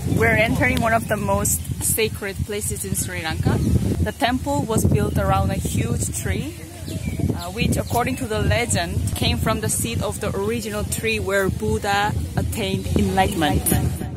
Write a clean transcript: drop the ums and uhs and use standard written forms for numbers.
We're entering one of the most sacred places in Sri Lanka. The temple was built around a huge tree, which according to the legend came from the seed of the original tree where Buddha attained enlightenment.